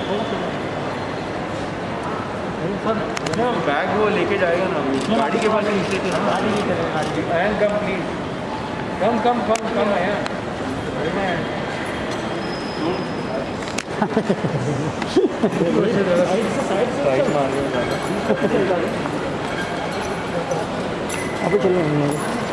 Bag वो लेके जाएगा ना, गाड़ी के पास नीचे थे। गाड़ी नहीं करेगा, गाड़ी की एंड कम प्लीज, कम कम कम कम आया साइड मार अभी चल रहे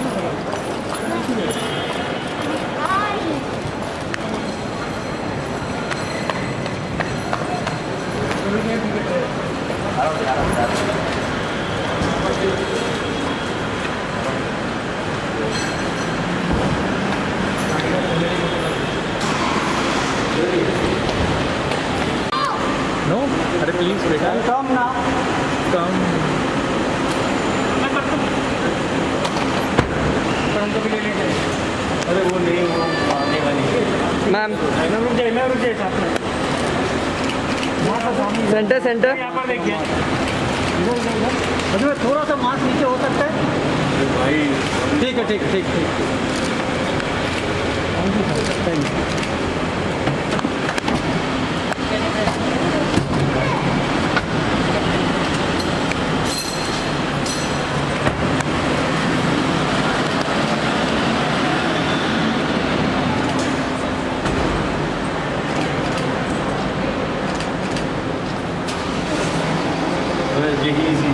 नो, अरे प्लीज बेटा कम ना कम। हमको भी ले लेंगे। अरे वो नहीं, वो आने वाली है मैम। मैं रुक जाए साथ में। सेंटर सेंटर यहाँ पर देखिए, अभी थोड़ा सा मास्क नीचे हो सकता है। भाई ठीक है ठीक ठीक ठीक। Thank you. यही इजी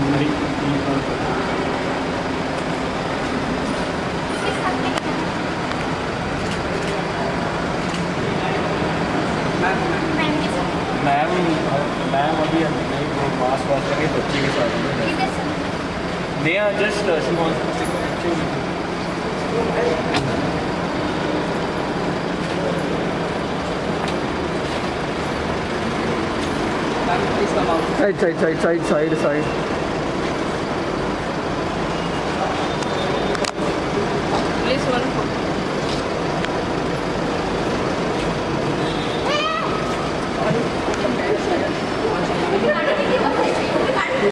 मैम अभी वो मास्क वास्क लगे बच्चे के साथ नया just side side side side side side